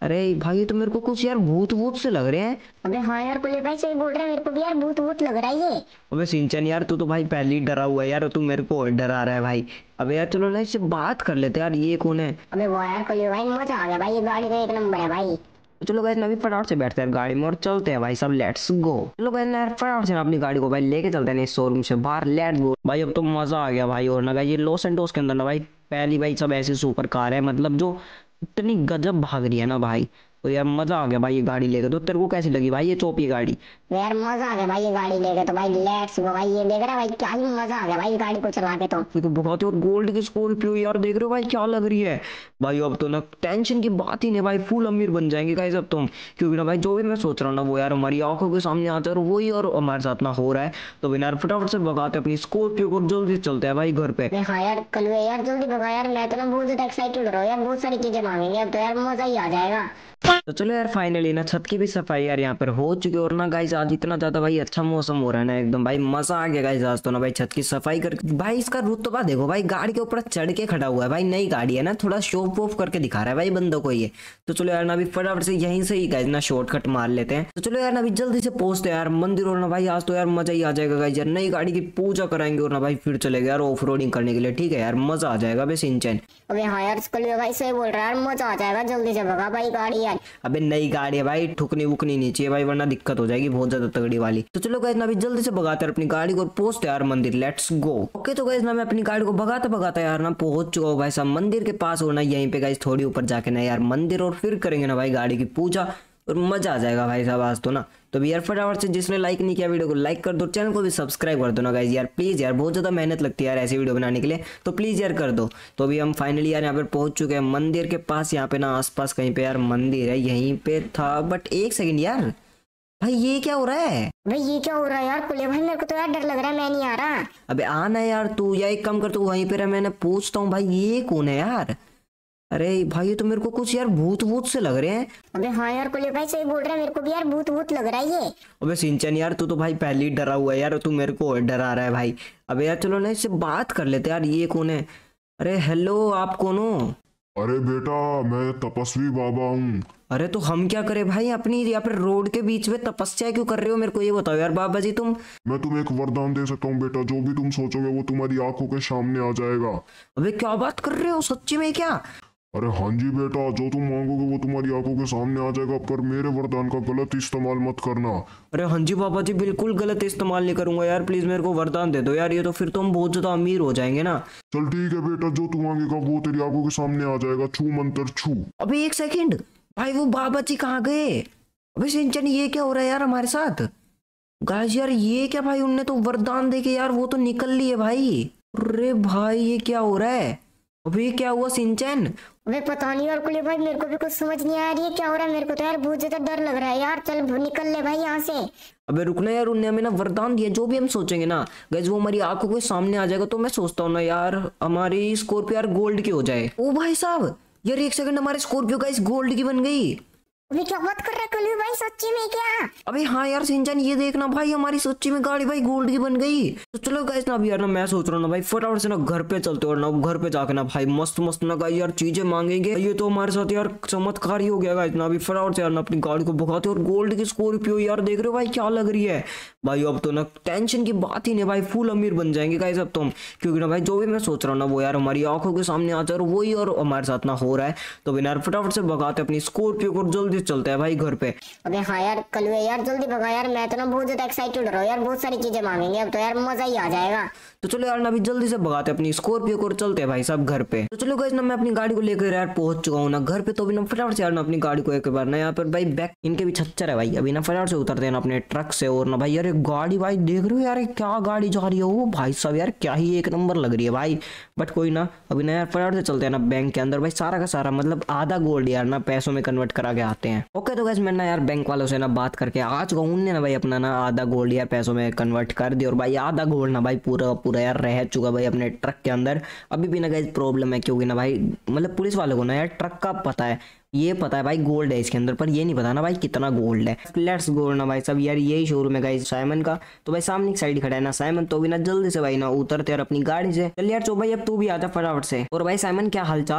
अरे भाई ये तो मेरे को कुछ यार भूत भूत से लग रहे हैं। अबे हाँ यार, कुल्ले भाई सही बोल रहा है। मेरे को भी यार भूत भूत लग रहा है ये। अबे सिंचन यार तू तो भाई पहले ही डरा हुआ है यार, तू मेरे को और डरा रहा है भाई। अबे यार चलो ना इससे बात कर लेते हैं यार, ये कौन है। अबे वो यार कुल्ले भाई, मजा आ गया भाई, ये गाड़ी का एक नंबर है भाई। तो चलो गाइस ना अभी फटाफट से बैठते हैं गाड़ी में और चलते हैं भाई सब, लेट्स गो। चलो गाइस ना यार फटाफट से ना अपनी गाड़ी को भाई लेके चलते हैं इस शोरूम से बाहर, लेट्स गो भाई। अब तो मजा आ गया भाई। और ना गाइस ये लॉस एंटोस के अंदर ना भाई पहली भाई सब ऐसी सुपर कार है, मतलब जो इतनी गजब भाग रही है ना भाई। तो यार मजा आ गया भाई ये गाड़ी लेके। तो तेरे को कैसी लगी भाई ये चौपी गाड़ी। तो यार मजा आ गया भाई ये गाड़ी लेके, तो भाई लेट्स गो भाई। ये देख रहा है भाई, क्या ही मजा आ गया भाई गाड़ी को चला के। तो ये तो बहुत ही, और गोल्ड की स्कॉर्पियो यार देख रहे हो भाई क्या लग रही है भाई। अब तो ना टेंशन की बात ही नहीं भाई, फुल अमीर बन जाएंगे गाइस अब तो हम। क्योंकि ना भाई जो भी मैं सोच रहा हूँ ना वो यार हमारी आंखों के सामने आता है और वही और हमारे साथ ना हो रहा है। तो बिना यार फटाफट से भगाते अपनी स्कॉर्पियो को, जल्दी चलते हैं भाई घर पे। हाँ यार कलवे यार, जल्दी भगा यार। मैं तो ना बहुत ज्यादा एक्साइटेड हो रहा हूँ यार, बहुत सारी चीजें मांगेंगे अब तो यार, मजा ही आ जाएगा। तो चलो यार फाइनली ना छत की भी सफाई यार यहाँ पर हो चुकी है। और ना गाइस आज इतना ज्यादा भाई अच्छा मौसम हो रहा है ना एकदम भाई, मजा आ गया गाइस आज तो ना भाई छत की सफाई करके। भाई इसका रुतबा देखो भाई, गाड़ी के ऊपर चढ़ के खड़ा हुआ है भाई। नई गाड़ी है ना, थोड़ा शो ऑफ करके दिखा रहा है भाई बंदों को ये। तो चलो यार ना अभी फटाफट से यहीं से ही गाइस ना शॉर्टकट मार लेते हैं। तो चलो यार ना अभी जल्दी से पहुंचते हैं यार मंदिर। और ना भाई आज तो यार मजा ही आ जाएगा गाइस यार, नई गाड़ी की पूजा कराएंगे और ना भाई फिर चलेगा यार ऑफ रोडिंग करने के लिए। ठीक है यार मजा आ जाएगा बे सिंचन। अबे हाँ यार कलवे भाई सही बोल रहा है यार, मजा आ जाएगा। जल्दी से भगा भाई गाड़ी यार। अबे नई गाड़ी है भाई, ठुकनी वुकनी नहीं चाहिए भाई वरना दिक्कत हो जाएगी बहुत ज्यादा तगड़ी वाली। तो चलो गाइस ना अभी जल्दी से भगाते हैं अपनी गाड़ी को और पहुंचते यार मंदिर, लेट्स गो। ओके तो गाइस ना मैं अपनी गाड़ी को भगाता भगाता यार ना पहुंच चुका हूँ भाई साहब मंदिर के पास। और ना यहीं पे गाइस थोड़ी ऊपर जाके ना यार मंदिर, और फिर करेंगे ना भाई गाड़ी की पूजा और मजा आ जाएगा भाई साहब आज तो ना। तो भी यार फटाफट से जिसने लाइक नहीं किया वीडियो को लाइक कर दो, चैनल को भी सब्सक्राइब कर दो ना गाइस यार प्लीज यार, बहुत ज्यादा मेहनत लगती है यार ऐसी वीडियो बनाने के लिए, तो प्लीज यार कर दो। तो अभी हम फाइनली यार यहाँ पर पहुंच चुके हैं मंदिर के पास। यहाँ पे ना आसपास कहीं पे यार मंदिर है, यहीं पे था। बट एक सेकंड यार, भाई ये क्या हो रहा है। भाई ये क्या हो रहा है यार कुल्ले भाई, मेरे को तो यार डर लग रहा है, मैं नहीं आ रहा। अबे आना यार तू, या एक काम कर तू वहीं पे रह, मैंने पूछता हूँ भाई ये कौन है यार। अरे भाई ये तो मेरे को कुछ यार भूत भूत से लग रहे हैं। अबे हाँ यार कुल्ले भाई सही बोल रहा है। मेरे को भी यार भूत भूत लग रहा है ये। अबे सिंचन यार तू तो भाई पहले ही डरा हुआ है यार, तू मेरे को और डरा रहा है भाई। अबे यार चलो ना इससे बात कर लेते हैं यार, ये कौन है। अरे हेलो आप कौन हो। अरे बेटा, मैं तपस्वी बाबा हूँ। अरे तो हम क्या करें भाई, अपनी यहाँ पर रोड के बीच में तपस्या क्यों कर रहे हो, मेरे को ये बताओ यार बाबा जी तुम। मैं तुम्हें एक वरदान दे सकता हूँ बेटा, जो भी तुम सोचोगे वो तुम्हारी आंखों के सामने आ जाएगा। अबे क्या बात कर रहे हो, सच्ची में क्या। अरे हाँ जी बेटा, जो तुम मांगोगे वो तुम्हारी आंखों के सामने आ जाएगा, पर मेरे वरदान का गलत इस्तेमाल मत करना। अरे हाँ जी बाबा जी, बिल्कुल गलत इस्तेमाल नहीं करूंगा यार, प्लीज मेरे को वरदान दे दो यार, ये तो फिर तो हम बहुत ज्यादा अमीर हो जाएंगे ना। चल ठीक है बेटा, जो तू मांगेगा वो तेरी आंखों के सामने आ जाएगा। छू मंत्र छू। अबे एक सेकंड भाई, वो बाबा जी कहाँ गए। अबे सिंचन ये क्या हो रहा है यार हमारे साथ। गाइस यार ये क्या भाई, उनने तो वरदान दे के यार वो तो निकल लिए भाई। अरे भाई ये क्या हो रहा है, अबे क्या हुआ सिंचन। अबे पता नहीं यार कुल्ले भाई, मेरे को भी कुछ समझ नहीं आ रही है क्या हो रहा है। मेरे को तो यार बहुत ज्यादा डर लग रहा है यार। चल निकल ले भाई यहाँ से। अबे रुकना यार, उनने हमें ना वरदान दिया, जो भी हम सोचेंगे ना गाइस वो हमारी आंखों के सामने आ जाएगा। तो मैं सोचता हूँ ना यार हमारी स्कॉर्पियो यार गोल्ड की हो जाए। ओ भाई साहब यार एक सेकंड, हमारी स्कॉर्पियो गाइस गोल्ड की बन गई। अबे क्या बात कर रहा है कुल्ले भाई, सच्ची में क्या। अबे हाँ यार सिंचन ये देखना भाई, हमारी सच्ची में गाड़ी भाई गोल्ड की बन गई। तो चलो गाइस ना अभी यार ना मैं सोच रहा हूँ ना भाई फटाफट से ना घर पे चलते और ना घर पे जाके ना भाई मस्त मस्त ना गाइस यार चीजें मांगेंगे। ये तो हमारे साथ यार चमत्कार ही हो गया गाइस ना। अभी फटाफट से यार ना अपनी गाड़ी को भगाते और गोल्ड की स्कॉर्पियो यार देख रहे हो भाई क्या लग रही है भाई। अब तो ना टेंशन की बात ही नहीं भाई, फुल अमीर बन जाएंगे गाइस अब तो हम। क्योंकि ना भाई जो भी मैं सोच रहा हूँ ना वो यार हमारी आंखों के सामने आ जाए और वही और हमारे साथ ना हो रहा है। तो बिना यार फटाफट से भगाते अपनी स्कॉर्पियो को, जल्दी चलते हैं भाई घर पे। अबे हाँ यार कलवे यार, जल्दी भगा यार। मैं तो ना बहुत ज्यादा एक्साइटेड हो रहा हूँ यार, बहुत सारी चीजें मांगेंगे अब तो यार, मजा ही आ जाएगा। तो चलो यार ना अभी जल्दी से भगाते अपनी स्कॉर्पियो को और चलते हैं भाई साहब घर पे। तो चलो गाइस ना मैं अपनी गाड़ी को लेकर यार पहुंच चुका हूँ ना घर पे। तो अभी ना फटाफट से यार ना अपनी गाड़ी को एक बार ना यहाँ पर भाई बैक इनके भी छच्चर है भाई। अभी ना फटाफट से उतरते हैं ना अपने ट्रक से। और ना भाई यार एक गाड़ी भाई देख रहे हो यार क्या गाड़ी जा रही है वो भाई साहब, यार क्या ही एक नंबर लग रही है भाई। बट कोई ना, अभी ना यार फटाफट से चलते हैं ना बैंक के अंदर भाई, सारा का सारा मतलब आधा गोल्ड यार ना पैसों में कन्वर्ट करा के आते हैं। ओके तो गाइस मैं ना यार बैंक वालों से ना बात करके आ चुका हूँ। उनने ना भाई अपना ना आधा गोल्ड यार पैसों में कन्वर्ट कर दिया और भाई आधा गोल्ड ना भाई पूरा पूरा यार रह चुका भाई अपने ट्रक के अंदर। अभी भी ना गाइस प्रॉब्लम है, क्योंकि ना भाई मतलब पुलिस वालों को ना यार ट्रक का पता है, ये पता है भाई गोल्ड है इसके अंदर, पर ये नहीं पता ना भाई कितना गोल्ड है। लेट्स गो ना भाई सब यार, यही शोरूम है गाइस साइमन का। तो भाई सामने की साइड खड़ा है ना साइमन। तो भी ना जल्दी से भाई ना उतरते और अपनी गाड़ी से चल यार। चो भाई अब तू भी आजा फटाफट से। और भाई साइमन क्या हालचाल।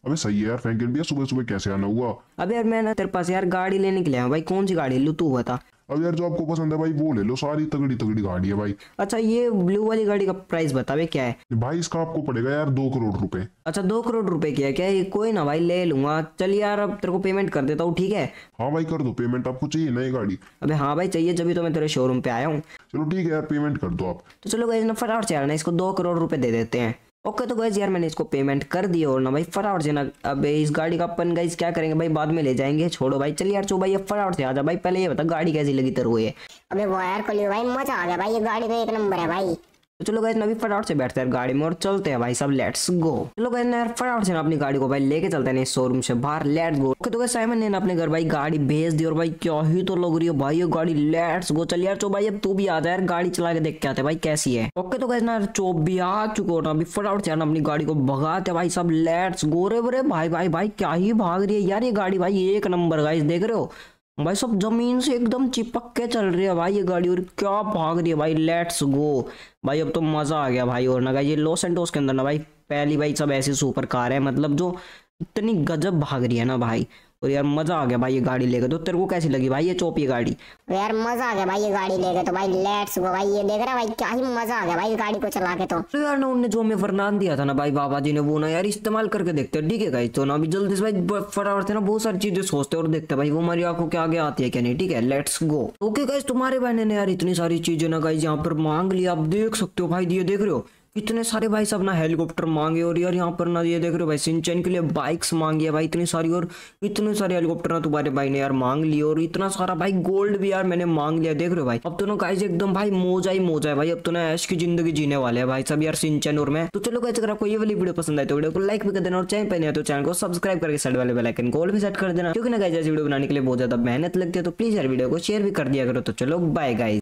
अबे सही है यार फ्रैंक इंडिया, सुबह सुबह कैसे आना हुआ? अब यार मैं ना तेरे पास यार गाड़ी लेने के लिए आया हूं भाई, कौन सी गाड़ी लूं तू बता। अब यार जो आपको पसंद है भाई वो ले लो, सारी तगड़ी तगड़ी गाड़ी है भाई। अच्छा ये ब्लू वाली गाड़ी का प्राइस बता बे क्या है? भाई इसका आपको पड़ेगा यार 2 करोड़ रुपए। अच्छा 2 करोड़ रुपए की है क्या ये? कोई ना भाई ले लूंगा, चल यार अब तेरे को पेमेंट कर देता हूँ, ठीक है? हाँ भाई कर दो पेमेंट, आपको चाहिए ना ये गाड़ी? अबे हाँ भाई चाहिए, जब तो मैं तेरे शोरूम पे आया हूँ। चलो ठीक है यार पेमेंट कर दो आप। तो चलो गाइस ना फटाफट से यार ना इसको 2 करोड़ रुपए दे देते हैं। ओके तो गाइस यार मैंने इसको पेमेंट कर दिया और ना भाई फटाफट से ना अब इस गाड़ी का अपन गाइस क्या करेंगे भाई, बाद में ले जाएंगे, छोड़ो भाई। चल यार चो भाई अब फटाफट से आ जा भाई, पहले ये बता गाड़ी कैसी लगी तेरे को ये? अबे वाह यार कुली भाई मजा आ गया भाई, ये गाड़ी तो 1 नंबर है भाई। तो चलो गाइस ना अभी फटाफट से बैठते हैं गाड़ी में और चलते हैं भाई सब, लेट्स गो। चलो गाइस ना यार फटाफट से ना अपनी गाड़ी को भाई लेके चलते हैं इस शोरूम से बाहर, लेट्स गो। ओके तो गाइस साइमन ने ना अपने घर भाई गाड़ी भेज दी और भाई क्या ही तो लग रही है भाई ये गाड़ी, लेट्स गो। चल यार चो भाई अब तू भी आ जा यार, गाड़ी चला के देख के आते भाई कैसी है। ओके तो गाइस ना चो भी आ चुके हो ना, अभी फटाफट से यार अपनी गाड़ी को भगाते भाई सब, लेट्स गो। रे बरे भाई भाई भाई क्या ही भाग रही है यार ये गाड़ी भाई, 1 नंबर गाइस, देख रहे हो भाई सब जमीन से एकदम चिपक के चल रही है भाई ये गाड़ी, और क्या भाग रही है भाई, लेट्स गो भाई। अब तो मजा आ गया भाई। और ना ये लॉस सैंटोस के अंदर ना भाई पहली भाई सब ऐसी सुपर कार है, मतलब जो इतनी गजब भाग रही है ना भाई, और यार मजा आ गया भाई ये गाड़ी लेके। तो तेरे को कैसी लगी भाई ये चोपी गाड़ी? यार मजा आ गया भाई ये गाड़ी लेके तो भाई, लेट्स गो भाई। ये देख रहा भाई क्या ही मजा आ गया भाई गाड़ी को चला के। तो यार ना उन्होंने जो हमें वरदान दिया था ना भाई बाबा जी ने, वो ना यार इस्तेमाल करके देखते हैं, ठीक है गाइस? तो ना अभी जल्दी से भाई फटाफट से ना बहुत सारी चीजें सोचते और देखते भाई वो हमारी आंखों के आगे आती है क्या नहीं, ठीक है? Let's go. ओके गाइस तुम्हारे बहने ने यार इतनी सारी चीजें ना गाइस यहाँ पर मांग लिया, आप देख सकते हो भाई, ये देख रहे हो इतने सारे भाई सब ना हेलीकॉप्टर मांगे, और यार यहाँ पर ना ये देख रहे हो भाई सिंचन के लिए बाइक्स मांगी है भाई इतनी सारी, और इतने सारे हेलीकॉप्टर ना तुम्हारे भाई ने यार मांग लिए, और इतना सारा भाई गोल्ड भी यार मैंने मांग लिया, देख रहे हो भाई। अब तो ना गाइस एकदम भाई मौजा ही मौजा है भाई, अब तो ना ऐश की जिंदगी जीने वाले हैं भाई सब यार सिंचन और मैं। तो चलो गाइस अगर आपको ये वाली वीडियो पसंद आए तो वीडियो को लाइक भी कर देना, और चैनल पर नहीं है तो चैनल को सब्सक्राइब करके साइड वाले बेल आइकन को ऑल भी सेट कर देना, क्योंकि ना गाइस ऐसी वीडियो बनाने के लिए बहुत ज्यादा मेहनत लगती है। तो प्लीज यार वीडियो को शेयर भी कर दिया करो। तो चलो बाय गाइस।